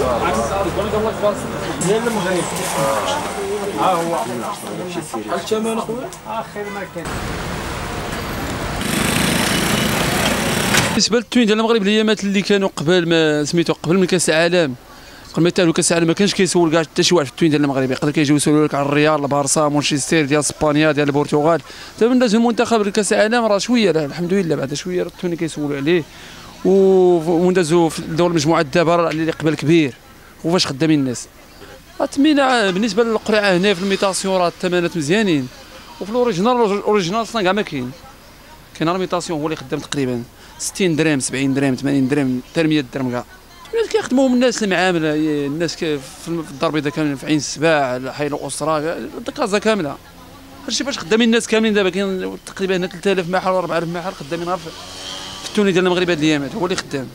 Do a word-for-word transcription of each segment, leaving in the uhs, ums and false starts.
ديال المغرب ها هو شحال الثمن اخويا؟ اخر ما كان. بالنسبه للتوين ديال المغرب الايامات اللي كانوا قبل ما سميتو قبل من كاس العالم، قبل ما يتاهلوا كاس العالم ما كانش كيسول كاع حتى شي واحد في التوين ديال المغرب، يقدر كيجيو يسولوا لك على الريال، البارسا، مانشستر ديال اسبانيا ديال البرتغال. دابا الناس المنتخب لكاس العالم راه شويه الحمد لله بعد شويه التوين كيسولوا عليه، وندازوا في دور المجموعات دابا راه اللي قبل كبير وفاش خدامين الناس. التمينه بالنسبه للقرعه هنا في الميتاسيون راه الثمنات مزيانين، وفي الاوريجينال الاوريجينال اصلا كاع ما كاين. كاين الميتاسيون هو اللي خدام تقريبا ستين درهم سبعين درهم ثمانين درهم حتى مية درهم كاع. كيخدموهم الناس المعامله، الناس في الدار البيضاء كاملين، في عين السباع، حي الاسره، كازا كامله. هادشي باش خدامين الناس كاملين دابا كاين تقريبا هنا ثلاثة آلاف محل ولا أربعة آلاف محل خدامين غير في التوني ديال المغرب هاد الايامات هو اللي خدام.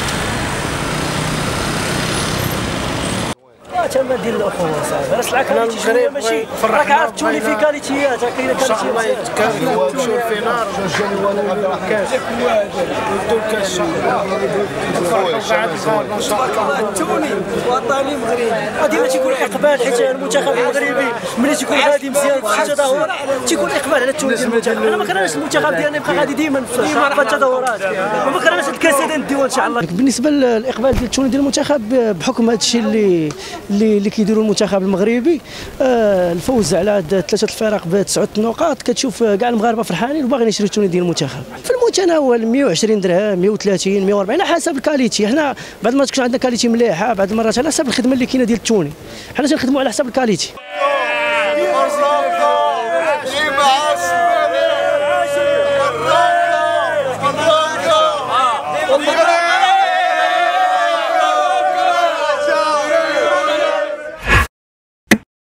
الثمن ديال الاخوه صاحبي راه سلعه كاليتي شويه ماشي راك عارف تولي فيه كاليتيات كاينه كاليتيات كاين شوف في نار كاش ودو كاش التوني وطني مغربي ديما تيكون اقبال، حيت المنتخب المغربي ملي تيكون غادي مزيان في التظاهرات تيكون اقبال على التوني ديال المنتخب. انا ما كرهناش المنتخب ديالنا يبقى غادي ديما في التظاهرات، وما كرهناش الكاسدين نديوها ان شاء الله. بالنسبه للاقبال ديال التوني ديال المنتخب بحكم هذا الشيء اللي اللي اللي كيديروا المنتخب المغربي، آه الفوز على ثلاثه الفرق بتسعه نقاط، كتشوف كاع المغاربه فرحانين وباغيين يشريو التوني ديال المنتخب في المتناول مية وعشرين درهم مية وثلاثين مية وأربعين على حسب الكاليتي. حنا بعض المرات تكون عندنا كاليتي مليحه، بعض المرات على حسب الخدمه اللي كاينه ديال التوني، حنا تنخدموا على حسب الكاليتي.